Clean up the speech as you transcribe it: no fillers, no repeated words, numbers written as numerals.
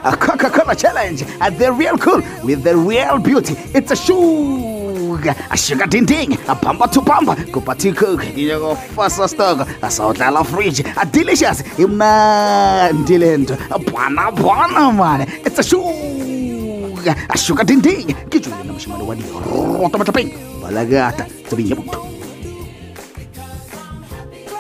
a Coca-Cola challenge, the real cool with the real beauty. It's a sugar ding ding, a bumper to bumper, kupati cook, you go first stock, a salt la fridge, a delicious, dilendo, a buana man. It's a sugar ding ding. Get you in the machine, what do you? Balagata to be